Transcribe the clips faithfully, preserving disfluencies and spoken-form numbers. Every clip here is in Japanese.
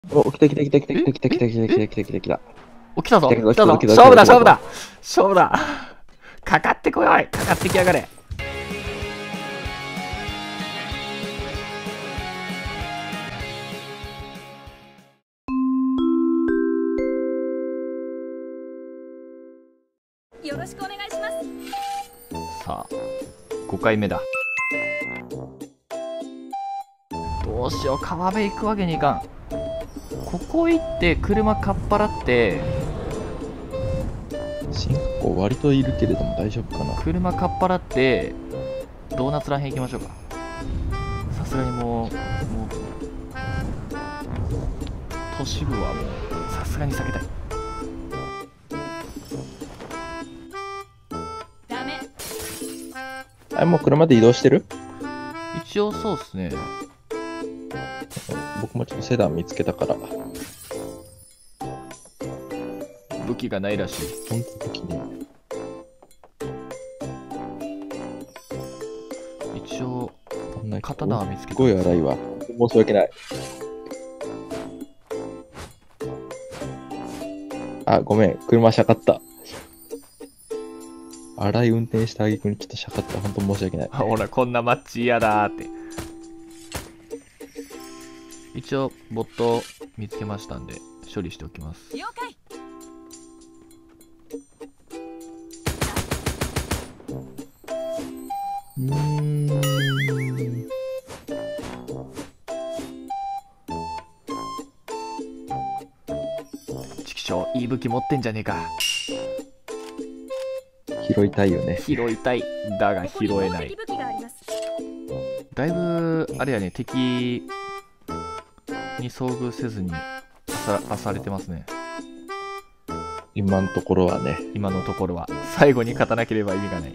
お、来た来た来た来た来た来た来た来た来た来た来た来た。 お、来たぞ来た来たぞ来た勝負だ来た勝負だ勝負だかかってこよいかかってきやがれ。 よろしくお願いします。 さあごかいめだ。どうしよう、川辺行くわけにいかん。ここ行って車かっぱらって進行割といるけれども大丈夫かな。 車かっぱらってドーナツらへん行きましょうか。さすがにもうもう都市部はもうさすがに避けたい。 ダメ。 あ、もう車で移動してる？ 一応そうっすね。 僕もちょっとセダン見つけたから。 武器がないらしい。 ほんと時ね。 一応こんな刀は見つけた。 すごい荒いわ。申し訳ない。あ、ごめん。車しゃかった。荒い運転した挙句にちょっとしゃかった。ほんと申し訳ない。 ほらこんなマッチ嫌だーって。一応ボット見つけましたんで処理しておきます。 了解。 うーん。 チキショー、いい武器持ってんじゃねえか。 拾いたいよね。 拾いたい。だが拾えない。 武器があります。 だいぶあれやね、敵に遭遇せずにあさ、あされてますね。 今のところはね。 今のところは最後に勝たなければ意味がない。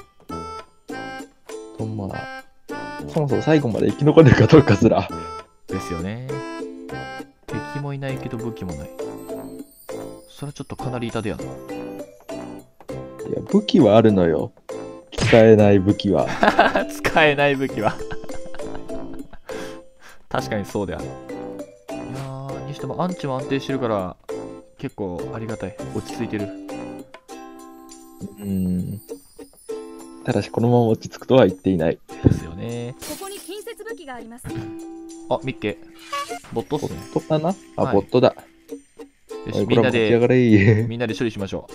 とまあ、そもそも最後まで生き残れるかどうかすら。 ですよね。敵もいないけど武器もない。それはちょっとかなり痛手やな。 いや、武器はあるのよ。使えない武器は。 使えない武器は確かにそうである。いやー、にしてもアンチも安定してるから結構ありがたい。落ち着いてる。 うーん。ただしこのまま落ち着くとは言っていない。 ですよね。 ここに近接武器があります。 あ、ミッケ。ボットっボすね。 ットかなあ、 はいボットだ。 よし、 おい、 みんなこれ持ち上がで、 れ。 みんなで処理しましょ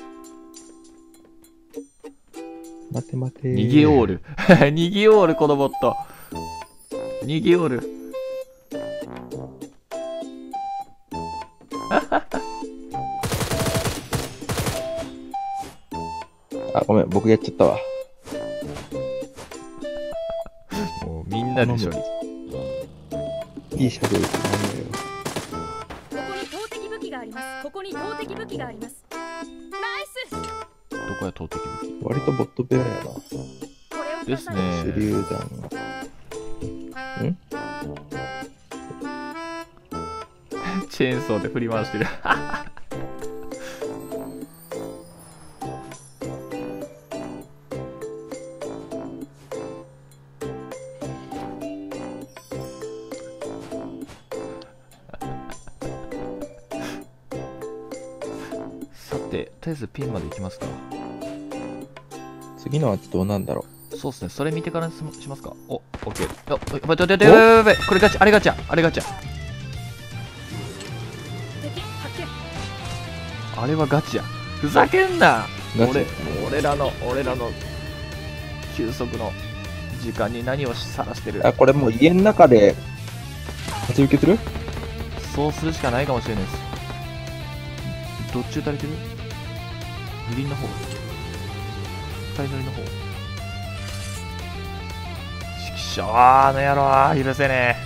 待て待て。 う。逃げオール。逃げオール、このボット。逃げオール。 あ、ごめん、僕やっちゃったわ。 もうみんなで処理。 いいシャドウなんだよ。 ここに投擲武器があります。ここに投擲武器があります。ナイス。 どこや投擲武器。 割とボット部屋やな。 これをくですださい。 ね。 手榴弾が。んチェーンソーで振り回してる。さて、とりあえずピンまで行きますか。 次のはどうなんだろそうっすね、それ見てからにししますか。お、オッケー。あ、やばい、やばい、やばい、やばい、やばい、これガチャ、あれガチャ、あれガチャ。 敵発見。 あれはガチや。ふざけんな。 う。ガチ俺、俺らの、俺らの休息の時間に何をさらしてる。 あ、これもう家の中で待ち受けする？ そうするしかないかもしれないです。どっち撃たれてる？グリーンの方？二人乗りの方？ちくしょーの野郎、許せね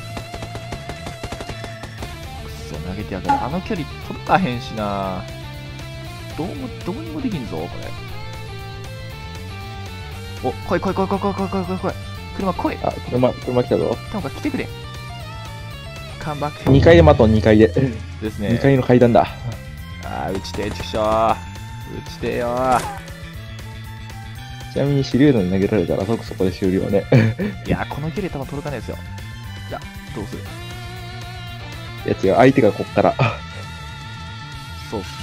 え。くそ、投げてやがる。あの距離届かへんしな。どうも、どうにもできんぞ、これ。お、来い来い来い来い来い来い来い来い来い。車来い。 あ、車、車来たぞ。 なんか来てくれ。カンバック。 にかいで待とう、にかいで。 ですね。 にかいの階段だ。 あー、打ちてえ、ちくしょー。打ちてえよー。 ちなみに手榴弾投げられたら即そこで終了ね。 いやー、この距離多分届かないですよ。じゃあ、どうする？ いや違う、相手がこっから。 そうっす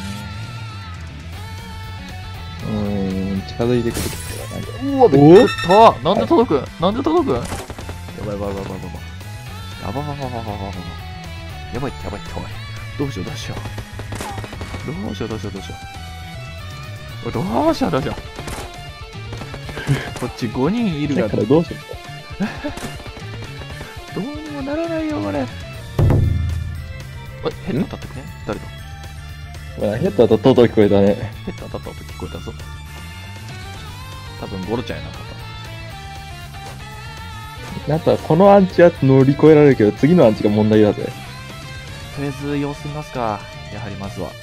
うーん、近づいてくるってね。うわ、びっくりしたなんで届くんなんで届くんやばいやばいやばいやばいやばい。やばいやばいやばいやばいやばい。やばいってやばいっておい。どうしようどうしよう。どうしようどうしようどうしよう。どうしようどうしよう。こっちごにんいるがだからどうしよどうにもならないよこれ。おい、ヘッド当たってくね誰だう。まあ、ヘッドだととうとう聞こえたね。 ヘッド当たった音聞こえたぞ。多分ゴロちゃんやなかった。 なんかこのアンチは乗り越えられるけど、次のアンチが問題だぜ。 とりあえず様子見ますか。やはりまずは。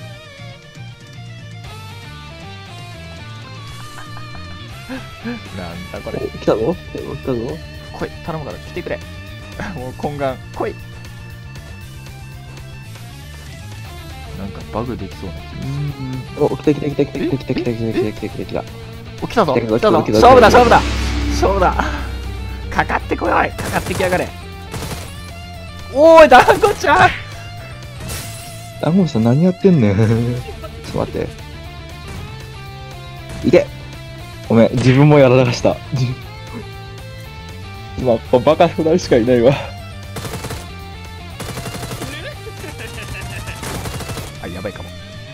なんだこれ。 来たぞ来たぞ来い、頼むから来てくれ。もう懇願、来い。なんかバグできそうな気がする。 お、来た来た来た来た来た来た来た来た来た来た来た来た。 お、来たぞ来た来たぞ来た勝負だ勝負だ勝負だかかってこいかかってきやがれ。おーい、団子ちゃんダンゴムさん何やってんねん。ちょっと待って。いけごめん、自分もやらかした。今、バカふたりしかいないわ。 あ、やばいかも。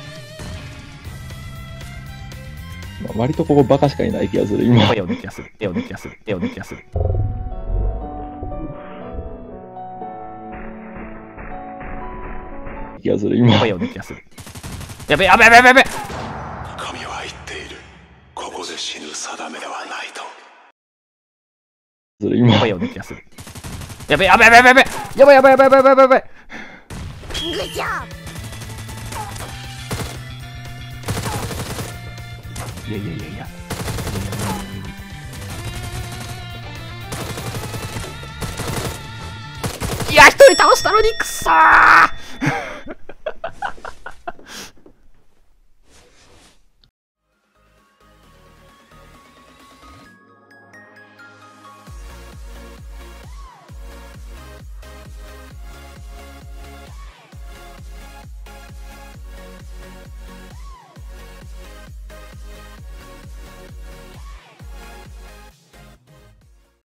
まあ割とここバカしかいない気がする、今。 絵を抜きやする。絵を抜きやする。絵を抜きやする。 気がする、今。 絵を抜きやする。やべやべやべやべやべ。 神は言っている。ここで死ぬ定めではないと。 する、今。 絵を抜きやする。やべやべやべやべやべやばいやばいやばいやばいやばいやばい。 Good job! いやいやいやいや。いや、一人倒したのにくそー